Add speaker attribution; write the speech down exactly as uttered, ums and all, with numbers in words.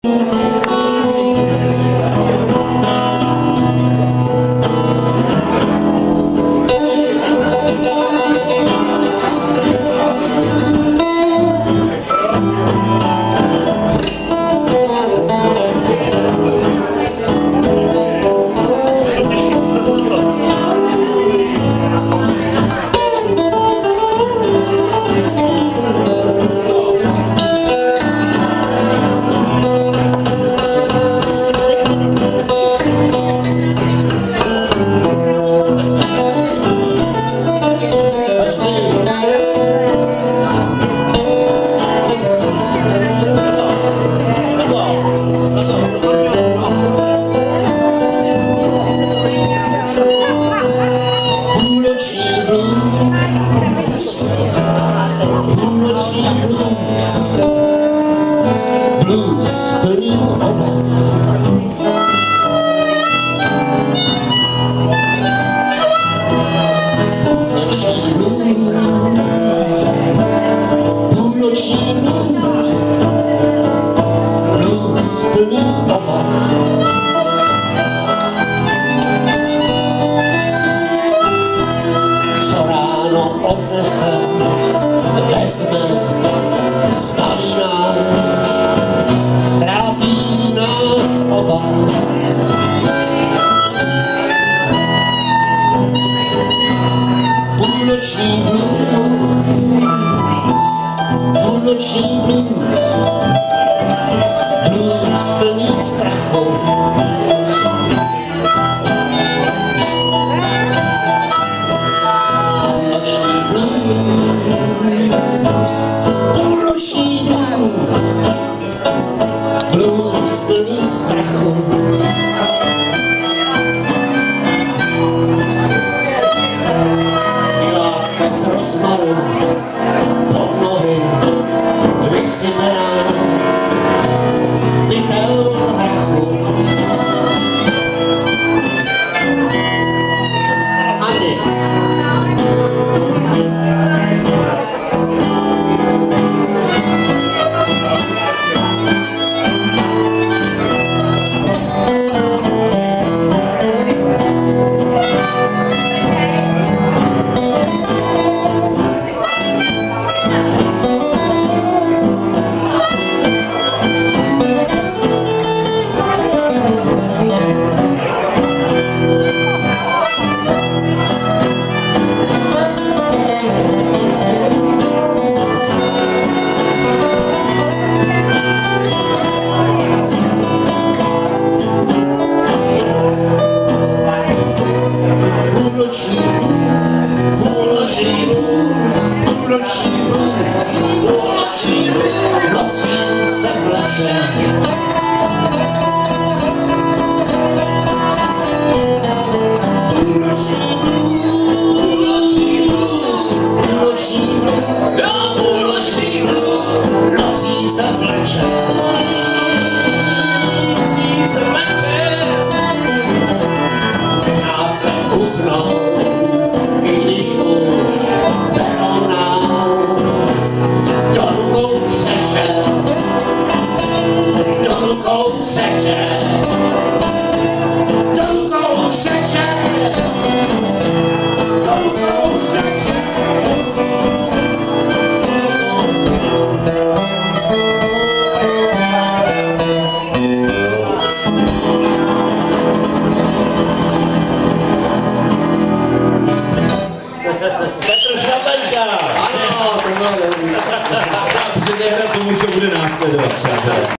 Speaker 1: Blues plný obav. Půlnoční blues, půlnoční blues, blues plný obav. Co ráno odnesem, vezme, staví nám, trápí nás oba. Půlnoční blues, půlnoční blues, blues plný strachu. Půlnoční blues, blues plný strachu. Láska z rozmaru pod nohy vysypená, pytel hrachu. Ani Půlnoční blues, půlnoční blues, půlnoční blues, nocí se vleče. Půlnoční blues, půlnoční blues, půlnoční blues, nocí se vleče. Nocí se vleče, dá se utnout.
Speaker 2: Petr Švaplenka!
Speaker 3: Ano, to bylo dobrý.
Speaker 2: Předehra tomu, co bude následovat, přátelé.